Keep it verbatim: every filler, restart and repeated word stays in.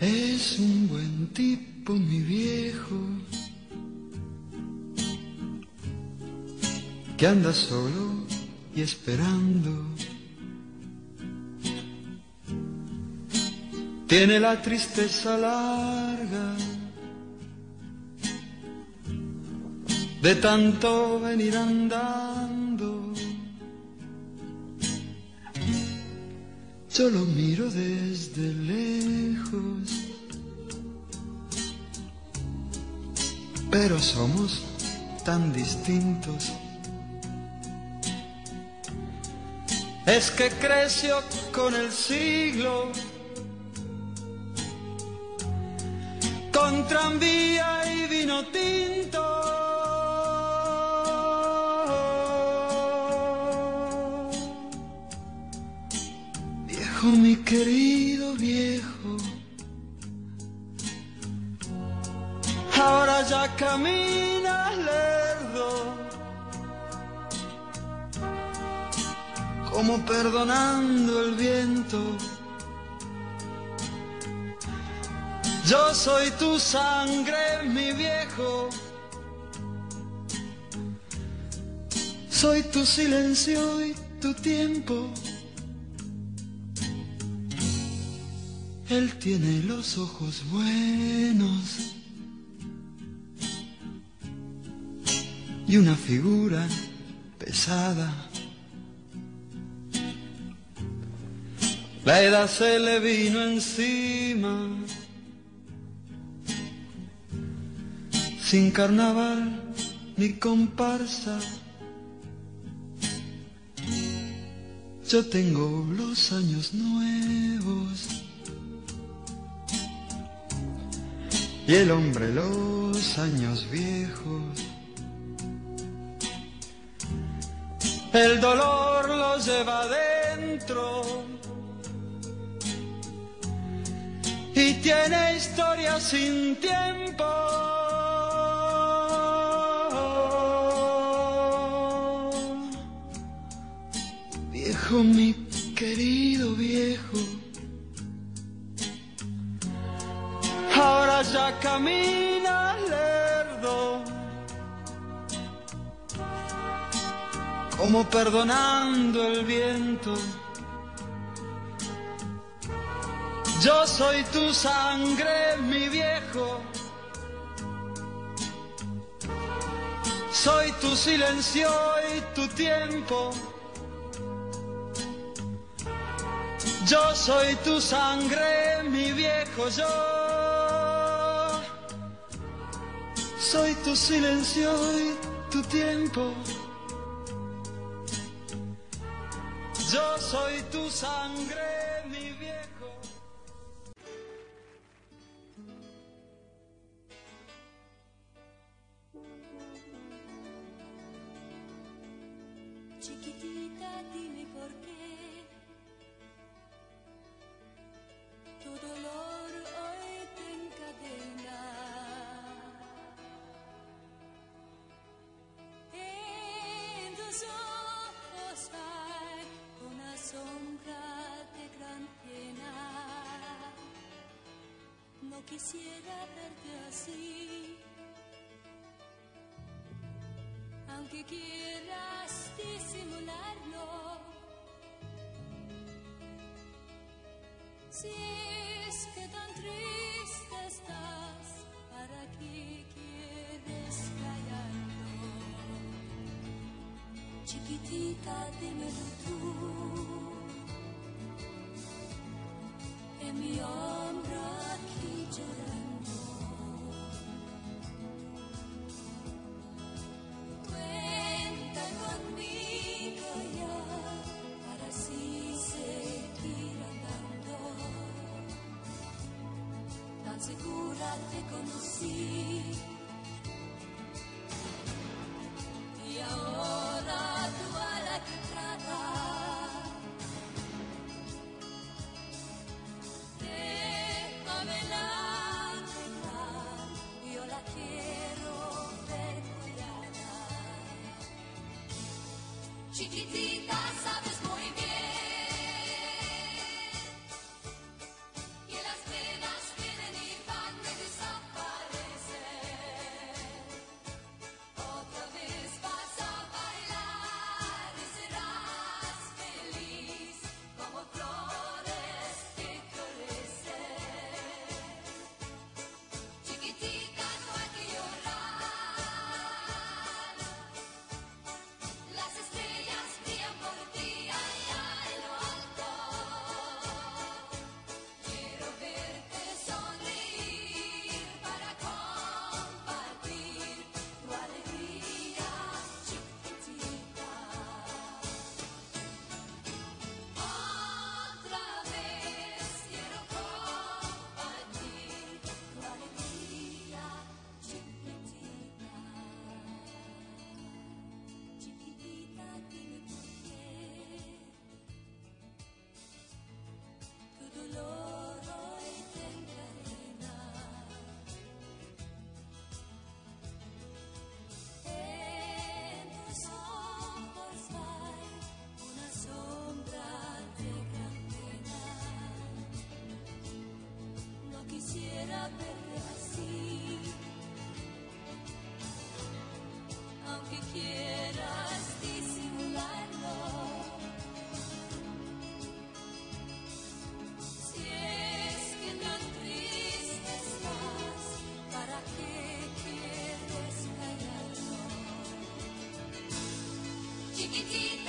Es un buen tipo, mi viejo, que anda solo y esperando. Tiene la tristeza larga de tanto venir andando. Yo lo miro desde lejos, pero somos tan distintos. Es que creció con el siglo, con tranvía y vino tinto. Viejo, mi querido viejo, ahora ya caminas lerdo, como perdonando el viento. Yo soy tu sangre, mi viejo, soy tu silencio y tu tiempo. Él tiene los ojos buenos y una figura pesada. La edad se le vino encima, sin carnaval ni comparsa. Yo tengo los años nuevos y el hombre los años viejos. El dolor lo lleva adentro y tiene historia sin tiempo. Viejo, mi querido viejo, ahora ya caminas lerdo, como perdonando el viento. Yo soy tu sangre, mi viejo, soy tu silencio y tu tiempo. Yo soy tu sangre, mi viejo, yo soy tu silencio y tu tiempo. Yo soy tu sangre, mi viejo. Chiquitita, dime por qué tu dolor hoy te encadena. En tus ojos hay una sombra de gran pena. No quisiera verte así, aunque quieras disimularlo. Si es que tan triste estás, ¿para qué quieres callarlo? Chiquitita, dímelo tú, en mi hombro aquí llorando. Cuenta conmigo ya, para así seguir andando. Tan segura te conocí y ahora tú a la que trata. Déjamela dejar, yo la quiero ver cuidada. Chiquitita, sabes muy bien que las penas vienen chiquitito.